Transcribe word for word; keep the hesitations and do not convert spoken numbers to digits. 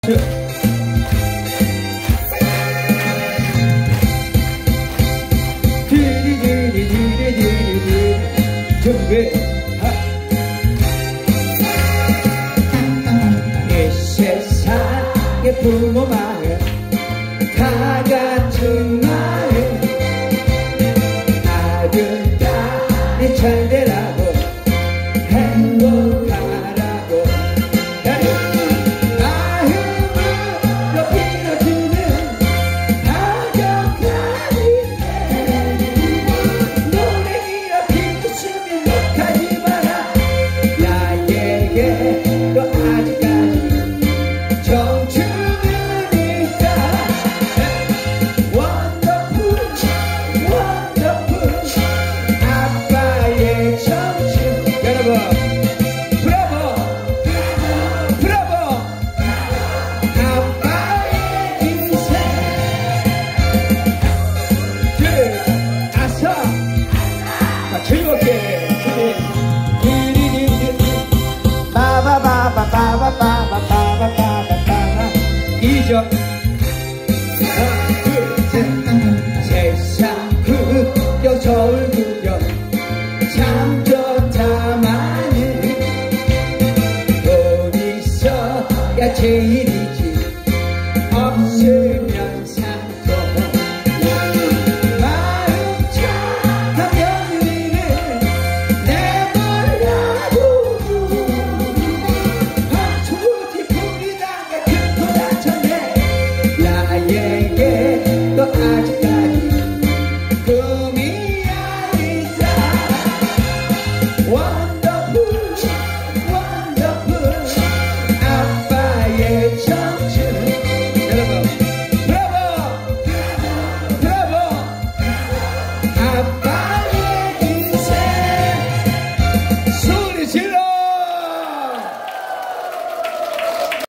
준비. 이 세상의 부모 마음 다 같은 마음 아들 딸이 잘 되라고 행복하라고 마음으로 빌어주는 가족들인데 노래기라 비웃으면 욕하지 마라 나에게 너 아직까지 청춘이니까 원더풀 원더풀 아빠의 청춘 여러분 브라보 브라보 아빠의 인생 그 아서 자 즐겁게 바바바바바바바바바바바바 이죠 하나 둘셋 세상 구경 서울 구경 참 좋다마는 돈 있어야 제일이지 없으면 상도 마음 착한 며느리는 내버려도 황초지 부리다가 금토 다쳤네 나에게 너 아직까지